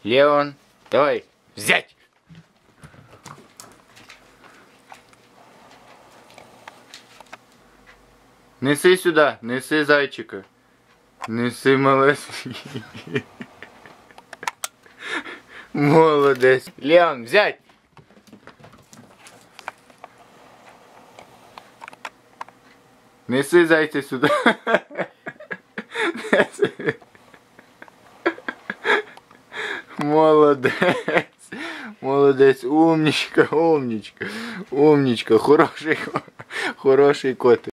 Леон, давай, взять! Неси сюда, неси зайчика. Неси малесенький. Молодець. Леон, взять! Неси зайця сюди. Неси. Молодець. Молодець. Умничка, умничка. Умничка. Хороший котик.